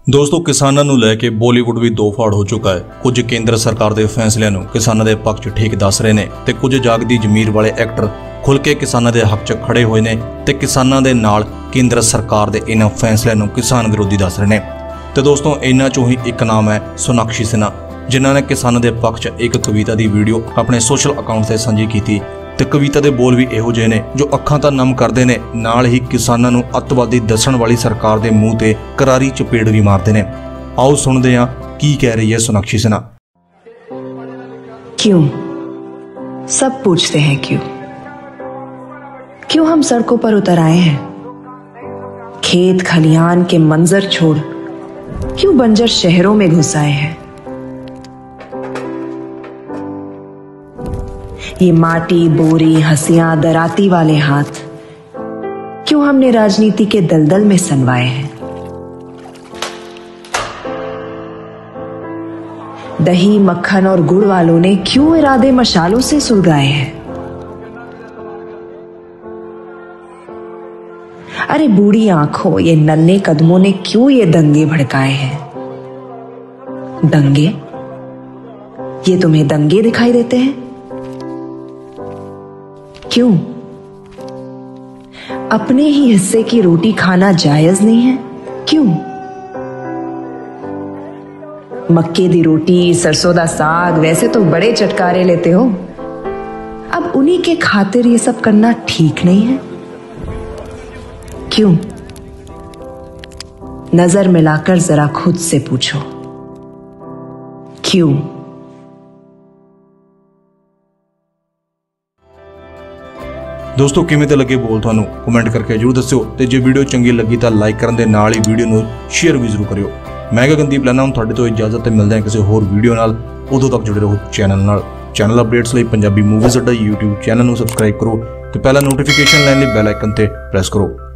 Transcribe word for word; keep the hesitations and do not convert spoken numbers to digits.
दोस्तों किसानों ਨੂੰ ਲੈ ਕੇ ਬਾਲੀਵੁੱਡ ਵੀ ਦੋ ਫਾੜ ਹੋ ਚੁੱਕਾ ਹੈ। ਕੁਝ ਕੇਂਦਰ ਸਰਕਾਰ ਦੇ ਫੈਸਲਿਆਂ ਨੂੰ ਕਿਸਾਨਾਂ ਦੇ ਪੱਖ 'ਚ ਠੀਕ ਦੱਸ ਰਹੇ ਨੇ ਤੇ ਕੁਝ ਜਾਗਦੀ ਜ਼ਮੀਰ ਵਾਲੇ ਐਕਟਰ ਖੁੱਲ ਕੇ ਕਿਸਾਨਾਂ ਦੇ ਹੱਕ 'ਚ ਖੜੇ ਹੋਏ ਨੇ ਤੇ ਕਿਸਾਨਾਂ ਦੇ ਨਾਲ ਕੇਂਦਰ ਸਰਕਾਰ ਦੇ ਇਹਨਾਂ ਫੈਸਲਿਆਂ ਨੂੰ ਕਿਸਾਨ ਵਿਰੋਧੀ ਦੱਸ ਰਹੇ ਨੇ। ਤੇ ਦੋਸਤੋਂ ਇਹਨਾਂ ਚੋਂ ਹੀ ਇੱਕ ਨਾਮ ਹੈ ਸੋਨਾਕਸ਼ੀ ਸਿन्हा, ਜਿਨ੍ਹਾਂ ਨੇ ਕਿਸਾਨਾਂ ਦੇ ਪੱਖ 'ਚ ਇੱਕ ਕਵਿਤਾ ਦੀ ਵੀਡੀਓ ਆਪਣੇ ਸੋਸ਼ਲ ਅਕਾਊਂਟ ਤੇ ਸਾਂਝੀ ਕੀਤੀ ਤੇ ਕਵਿਤਾ ਦੇ ਬੋਲ ਵੀ ਇਹੋ ਜਿਹੇ ਨੇ ਜੋ ਅੱਖਾਂ ਤਾਂ ਨਮ ਕਰਦੇ ਨੇ, ਨਾਲ ਹੀ ਕਿਸਾਨਾਂ ਨੂੰ ਅੱਤਵਾਦੀ ਦੱਸਣ ਵਾਲੀ ਸਰਕਾਰ ਦੇ ਮੂੰਹ ਤੇ ਕਰਾਰੀ ਚਪੇੜ ਵੀ ਮਾਰਦੇ ਨੇ। आओ सुनते हैं की कह रही है सोनाक्षी सिन्हा। क्यों सब पूछते हैं क्यों क्यों हम सड़कों पर उतर आए हैं, खेत खलिहान के मंजर छोड़ क्यों बंजर शहरों में घुस आए हैं। ये माटी बोरी हंसियां दराती वाले हाथ क्यों हमने राजनीति के दलदल में सनवाए हैं। दही मक्खन और गुड़ वालों ने क्यों इरादे मशालों से सुलगाए हैं। अरे बूढ़ी आंखों ये नन्हे कदमों ने क्यों ये दंगे भड़काए हैं। दंगे, ये तुम्हें दंगे दिखाई देते हैं क्यों? अपने ही हिस्से की रोटी खाना जायज नहीं है क्यों? मक्के दी रोटी सरसों दा साग वैसे तो बड़े चटकारे लेते हो, अब उन्हीं के खातिर ये सब करना ठीक नहीं है क्यों? नजर मिलाकर जरा खुद से पूछो क्यों। दोस्तों किवें ते लगे बोल तुहानू कमेंट करके जरूर दस्सिओ ते जे वीडियो चंगी लगी तां लाइक करन दे नाल ही वीडियो नू शेयर भी जरूर करियो। मैं गगनदीप लैना हूं तुहाडे तो इजाजत ते मिलदे हां किसी होर वीडियो नाल। उदों तक जुड़े रहो चैनल नाल। चैनल अपडेट्स लई Punjabi movies Adda YouTube channel नू सबसक्राइब करो ते पहला नोटिफिकेशन लैण लई बैल आइकन ते प्रेस करो।